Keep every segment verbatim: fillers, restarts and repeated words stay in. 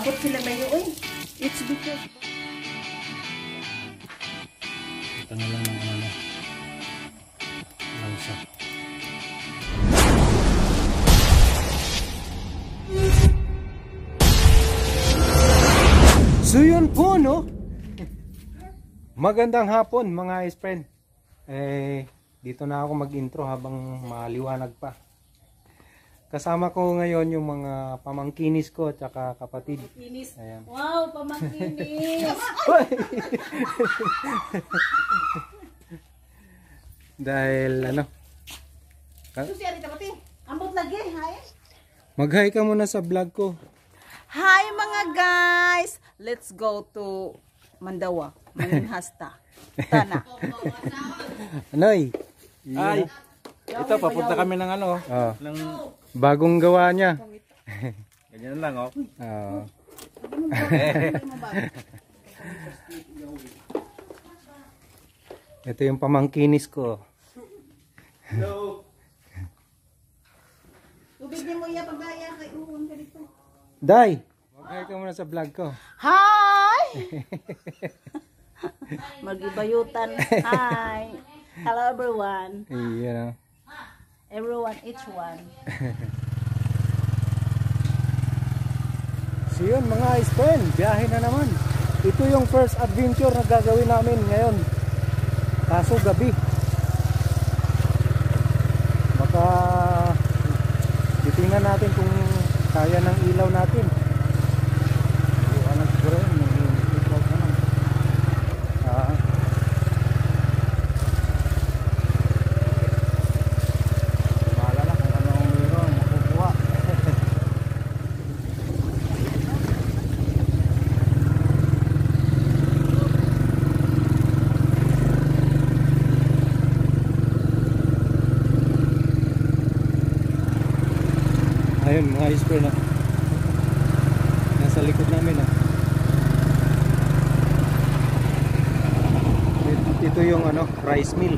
Takot sila layo eh. It's because... Ito na lang ng ano. Langsa. So yun po, no? Magandang hapon mga friend. Eh, dito na ako mag-intro habang maliwanag pa. Kasama ko ngayon yung mga pamangkinis ko at saka kapatid. Pamangkinis. Ayan. Wow, pamangkinis. Dahil ano? Susi, ari tapati. Ambot lagi, hay. Mag-hi ka muna sa vlog ko. Hi mga guys. Let's go to Mandawa, Maninhasta. Tana. Anoy? Ay, ito papunta kami ng ano, Oh, ng bagong gawa niya. ganyan lang oh. Oh. Ito yung pamangkinis ko. Hello. Tubig mo iya pagdaya kay uon ka dito. Day, mag-hi ka muna sa vlog ko. Hi! Magibayutan. Hi. Hello everyone. Iyan. Everyone, each one. So yun mga friend, biyahe na naman. Ito yung first adventure na gagawin namin ngayon. Kaso gabi. Baka titingnan natin kung kaya ng ilaw natin. Liwanag siguro yun, may ilaw naman. Ah. Bahala na kung anong ilaw makukuha. Ayun mga ispre na nasa likod namin ah. Ito yung ano, rice mill.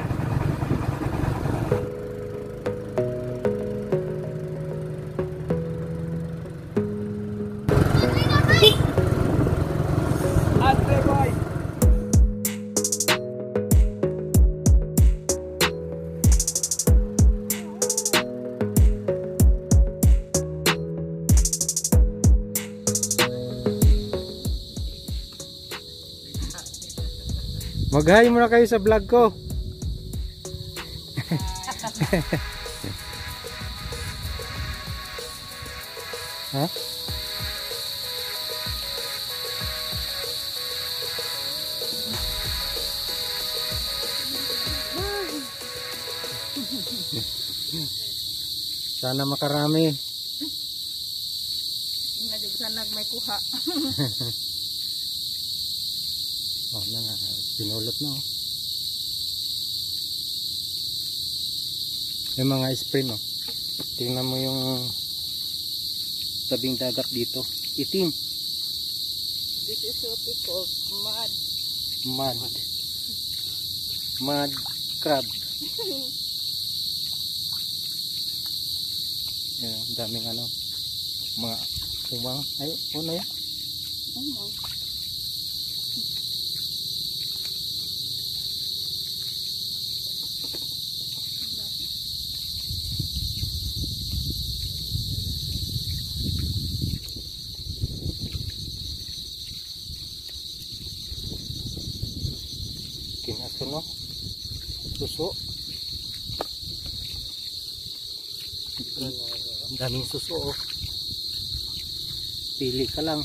Ate boy. Mag-hi muna kayo sa vlog ko. Ha? Sana makarami. Ngadib sanag may kuha. Oh, na nga, pinulot na oh. Yung mga spring oh. Tingnan mo yung tabing dagat dito. Itim. This is what we call mud. Mud. Mud crab. Yan, daming ano. Mga kumang. Ay, ano yan? Oh, Kinaso no? Suso. Ang daming suso oh. Pili ka lang.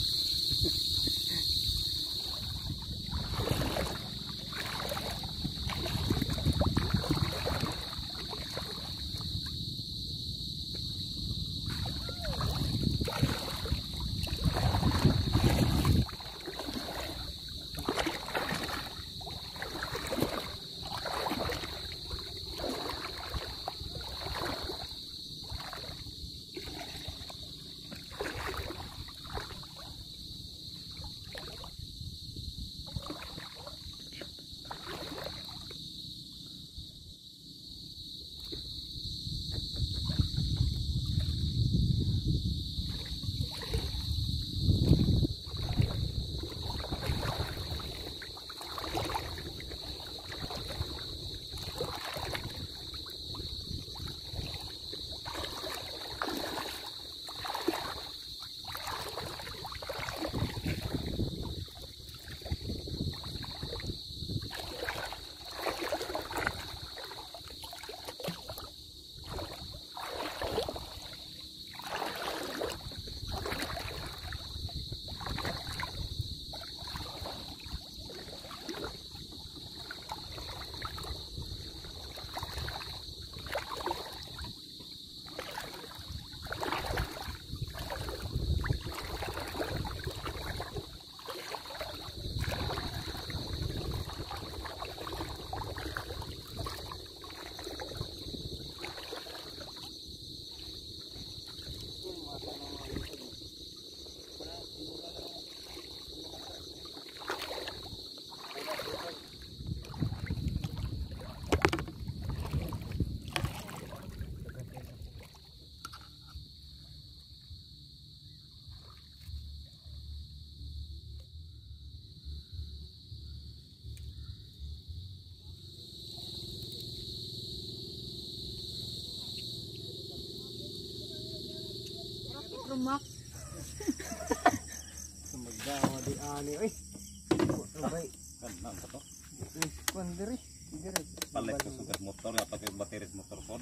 Ani oy. Abay. Kanan ka to. Kuan diri. Diri. Palit ko sugat motor atau yung bateris motor pod.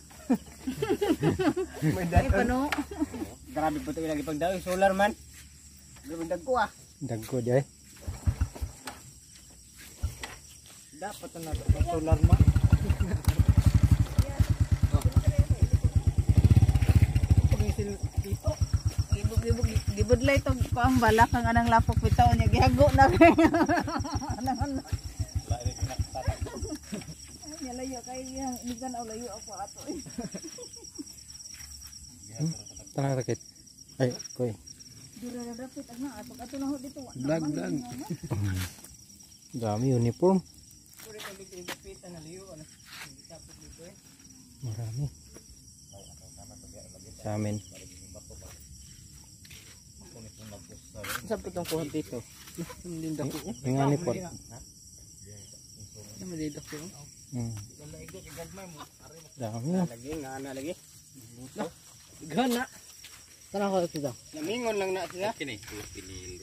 May Ay, daton. pano? Grabe po ito lagi pag daw solar man. Grabe dagko ah. Dagko di ay. Dapat na pag solar man. Pumisil dito. Gibog-gibog, gibudlay itong kuang balak ang anang lapok bitaw niya. Gihago na. Anang ano. Lain na Ay, layo kay yang inigan o layo ako ato. eh. Tanang rakit. Ay, koy. Dura na dapat ana ato ato na ho dito. Vlog, vlog. Dami uniform. Puri kay dito ipita na liyo ano. Hindi tapos dito eh. Marami. Sa amin. Saan po itong kuha dito? Hindi dako. Yung ani po. Ano mo dito ko? Hmm. Wala igo kay gagmay mo. Dami. Lagi nga na lagi. Gana. Tanang ko dito. Namingon lang na sila. kini pinili.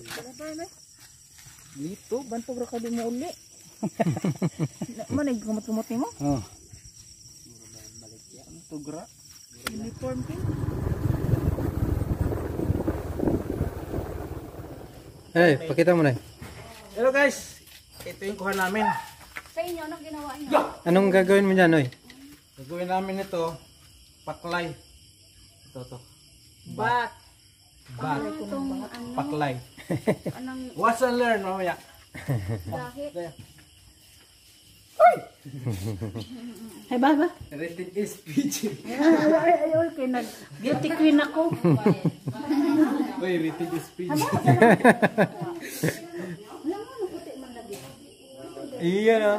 Dito bantog ra ka di mo uli. Mo nag kumot-kumot nimo? Oh. Ang tugra. Uniform kin. Eh, pakita mo na. Hello guys. Ito yung kuha namin. Sa inyo anong ginawa niyo? Anong gagawin mo diyan, oy? Gagawin namin ito. Paklay. Ito to. Bat. Bat. Itong ano, Paklay. anong Watch and learn mamaya. gahi. Ay ba ba? Rated is P G. Ay ay ay ay kay nag beauty queen ako. Uy, rated is P G. Iya na.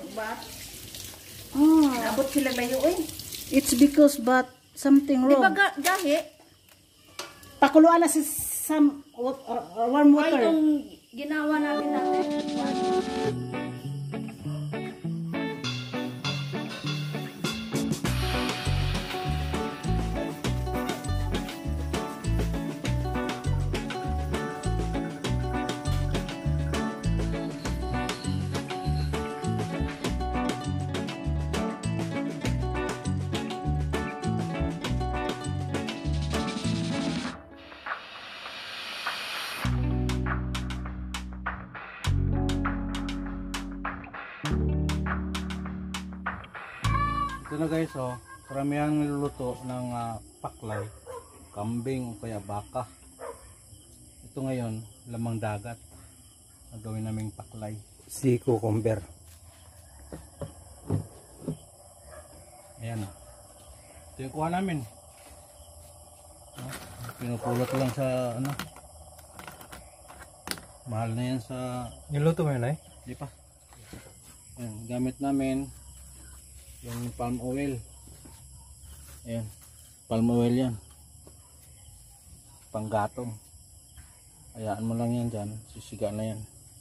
Oh, abot sila layo eh. It's because but something wrong. Di ba ga- gahi? Pakuluan na si some wa- uh, warm Ay, water. itong ginawa namin natin. Ito na guys, oh, karamihan niluluto ng ah, paklay, kambing o kaya baka. Ito ngayon, lamang dagat. Gagawin naming paklay. Si cucumber. Ayan. Ito yung kuha namin. Ah, pinupulot lang sa ano. Mahal na yan sa Niluto mo yun, ay? di pa. Ayan, gamit namin yung palm oil. Ayan, palm oil yan. Panggatong. Hayaan mo lang yan dyan, sisiga na yan.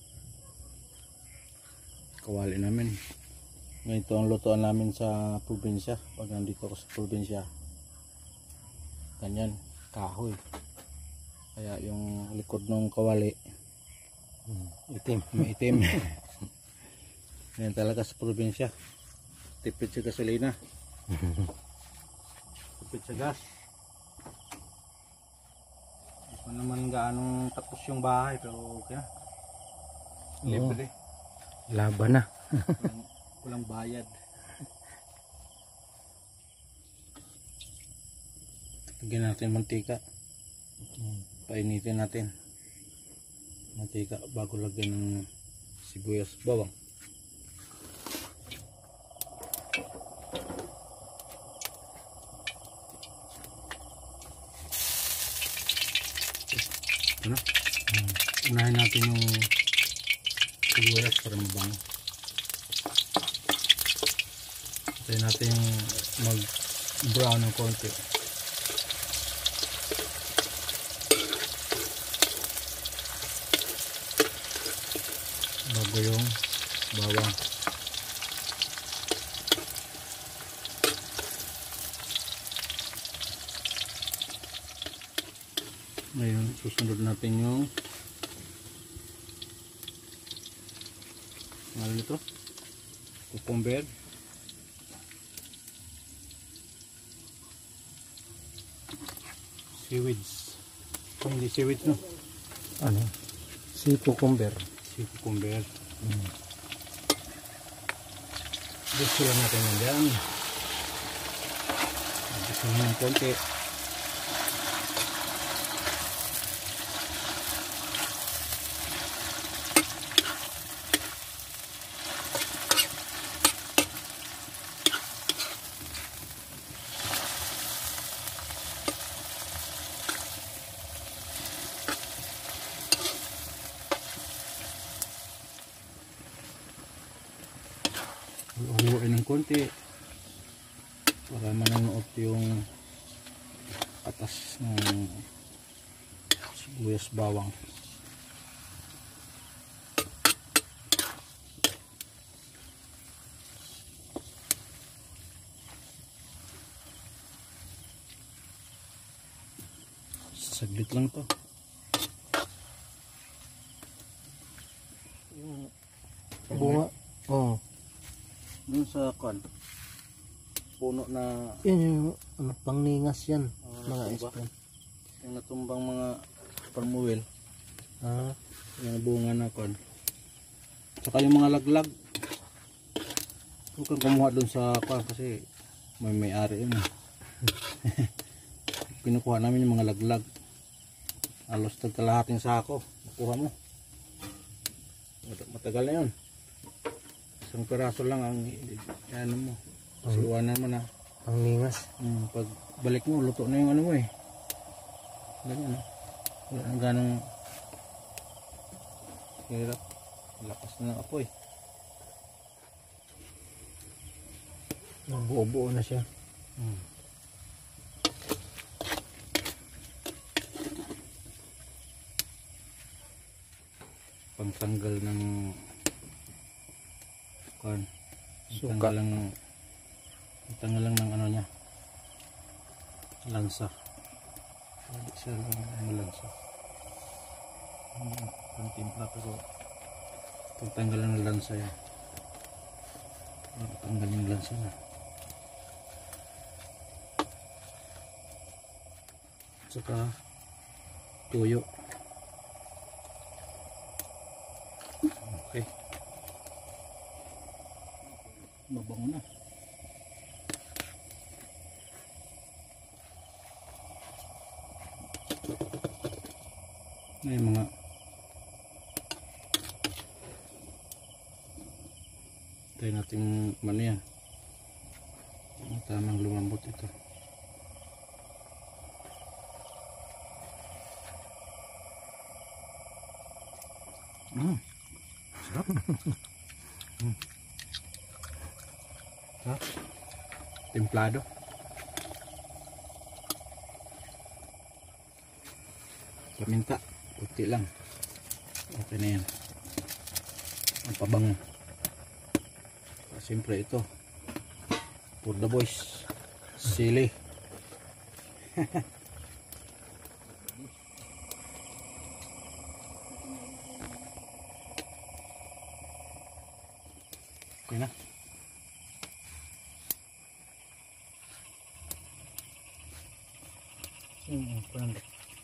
Kawali namin. Ngayon ito ang lutuan namin sa probinsya. Pag nandito ako sa probinsya, ganyan, kahoy. Kaya yung likod ng kawali Itim. maitim. Yan talaga sa probinsya. Tipid sa gasolina. Tipid sa gas. Hindi pa naman gaanong tapos yung bahay pero okay na. Libre. Laban na. Walang, walang bayad. Lagyan natin mantika. Painitin natin. Mantika bago lagyan ng sibuyas bawang. Ano? Unahin natin yung sibuyas para mabango. Hintayin natin yung mag brown ng konti. Bago yung bawang. Ngayon susunod natin yung Ano nito? Cucumber. Seaweeds. Oh, hindi seaweeds no. Ano? Si cucumber. Si cucumber. Hmm. Gusto lang natin yan dyan. Gusto lang ng konti. Uhuin ng konti para mananuot yung atas ng sibuyas bawang. Saglit lang to. Bunga. Oh. Dun sa kan puno na Yan yung ano, pangningas yan. uh, Mga natumba. ice-cream. Yung natumbang mga palmuwil, Ah, yung bunga na kan. Saka yung mga laglag. Huwag kang kumuha dun sa kan kasi may may-ari yun. Kinukuha namin yung mga laglag. Alos tagkalahating sako. Nakuha mo. Matagal na yun. Isang piraso lang ang ano mo. Kasi iwanan mo na. pangningas. Hmm, pag balik mo, luto na yung ano mo eh. Ganyan no. Wala nang ganong hirap. Lakas na ng apoy. Buo-buo na siya. Hmm. Pangtanggal ng kan. Suka. Tanggal lang tanggal lang ng ano niya. Lansa. Hindi siya lang malansa. Hmm, pantimpla pero pagtanggal lang ng lansa yan. Tanggal yung lansa na. Saka tuyo. Okay. Mabango na. Ay mga tayo nating ano yan. Tamang lumambot ito. Mm. Sarap. Mm. Ha? Templado. Paminta. Puti lang. Okay na yan. Ang pabango. Siyempre ito. For the boys. Sili. Okay na. Hmm, parang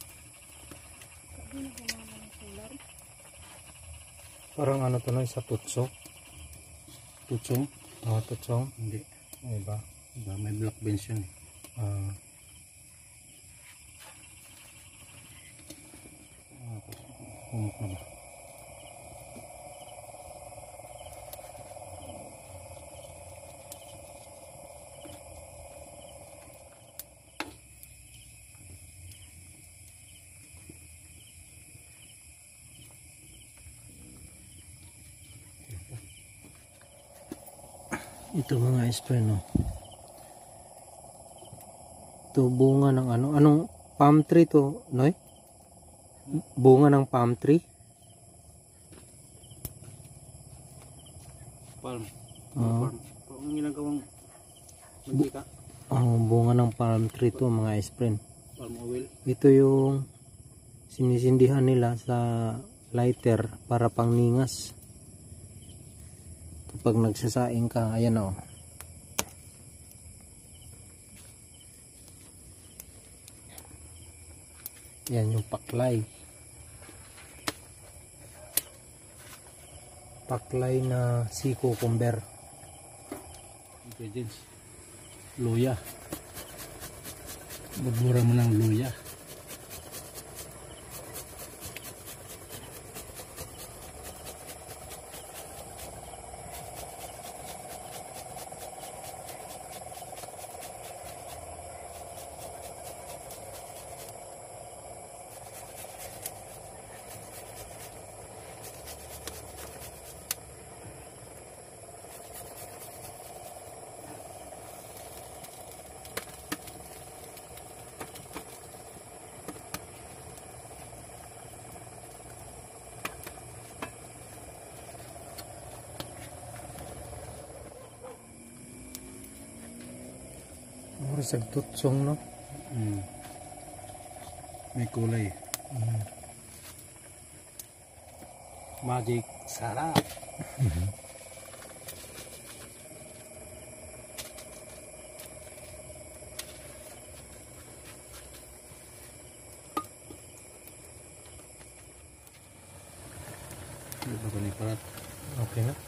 Parang ano to no, sa tutso. tutsong. Ah, tutsong. Hindi. Ay ba? Diba, may black beans yun eh. Ah, Humok na ba? ito mga ice-cream no. Ito bunga ng ano, anong palm tree to, Noy? Bunga ng palm tree? Palm. Oo. Palm. Ang ginagawang mantika. Oh, bunga ng palm tree to mga ice-cream. Palm oil. Ito yung sinisindihan nila sa lighter para pangningas. Kapag nagsasaing ka, ayan o. Yan yung paklay. Paklay na sea cucumber. Ingredients. Luya. Bubura mo ng luya. Sa tutsong, no? Mm. May kulay. Mm. Magic sarap. Ano ba ni parat? Okay na.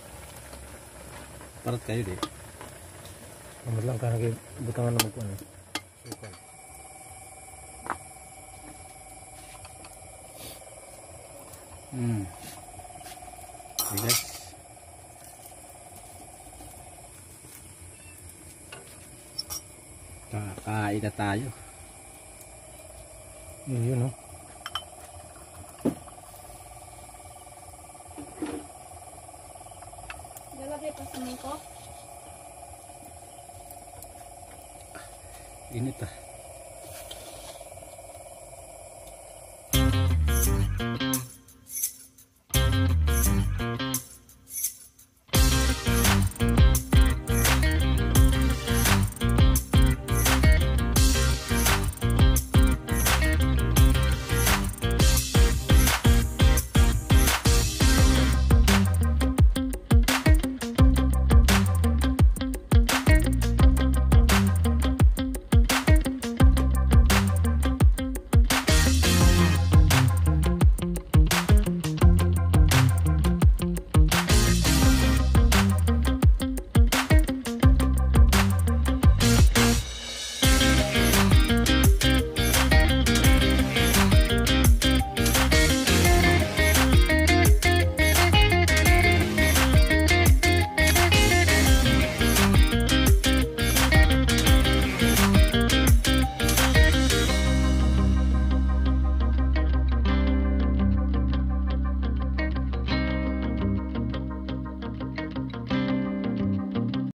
Parat kayo deh. Ano lang ka naging butangan na magkuhan. Sukan. Hmm. Okay guys. Kakain na tayo. Yun yun, no? Lalagay pa sa mangkok. Init ah.